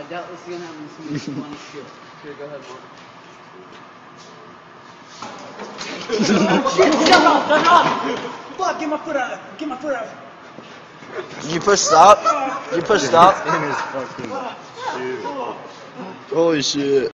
doubt this is gonna happen to me. Funny shit. Here, go ahead, Mark. Shit! Shut up! Fuck! Get my foot out! Get my foot out! You push stop? You push stop? In his fucking shoe. Holy shit.